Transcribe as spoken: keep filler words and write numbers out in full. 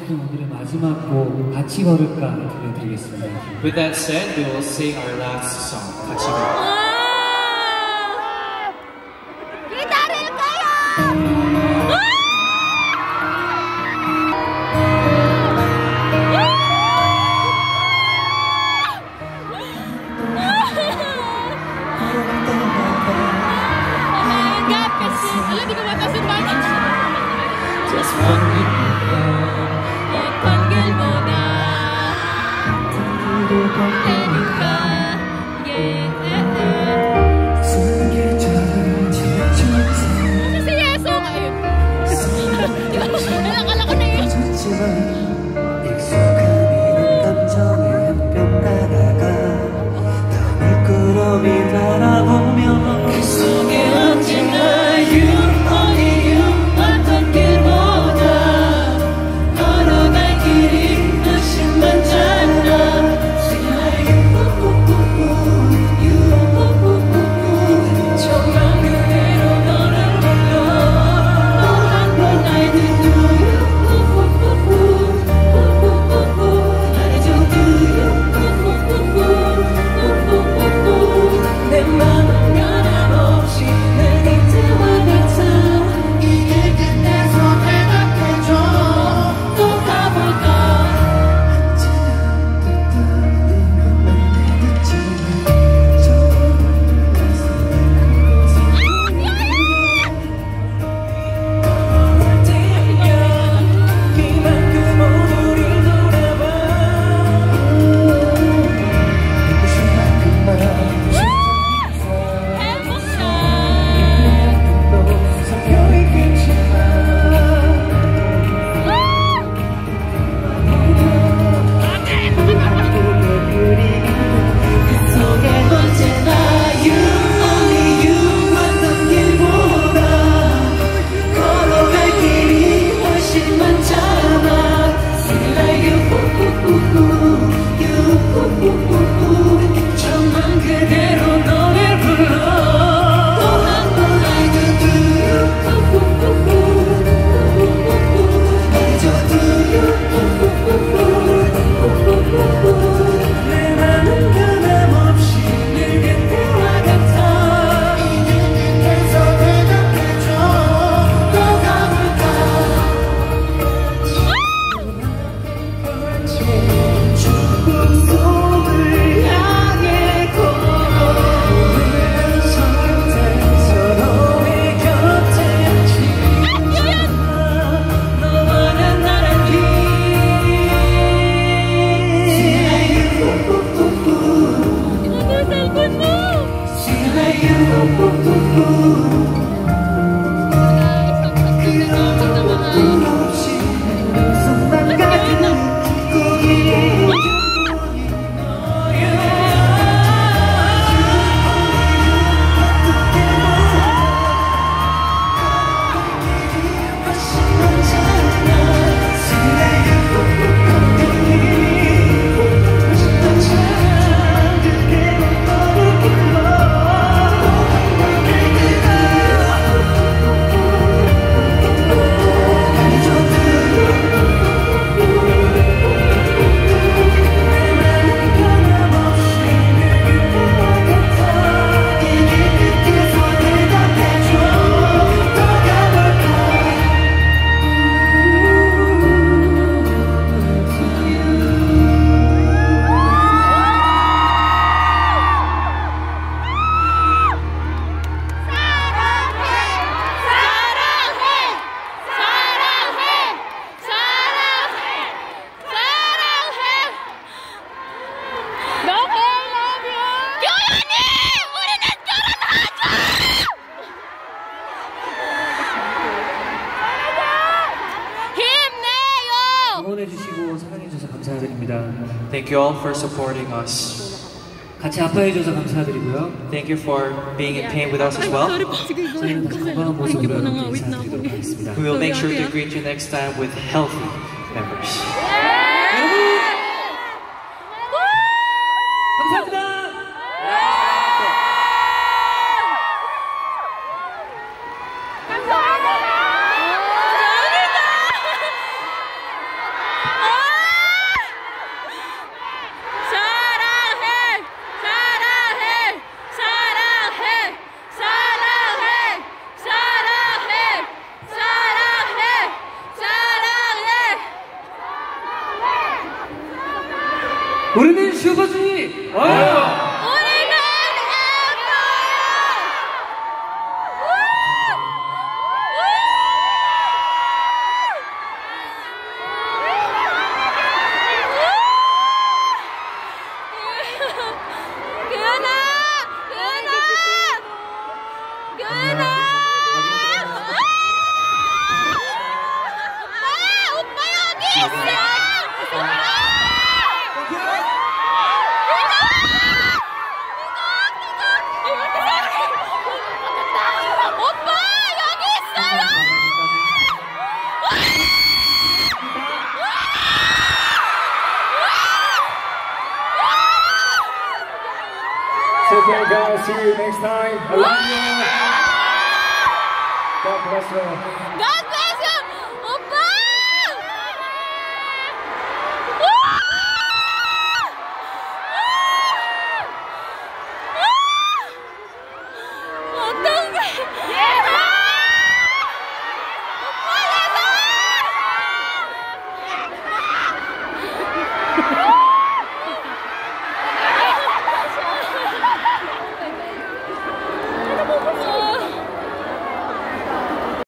오늘의 마지막 곡 같이 걸을까 들려드리겠습니다. With that said, we will sing our last song. 같이 걸을까. 응원해주시고 사랑해주셔서 감사드립니다. Thank you all for supporting us. 같이 아파해줘서 감사드리고요. Thank you for being in pain with us as well. 저희는 다시 건강한 모습으로 여러분께 인사드리도록 하겠습니다. We will make sure to greet you next time with healthy members. 감사합니다. 우리는 슈퍼주니! 와요! Take care, guys. See you next time. I love you. God bless you. God bless!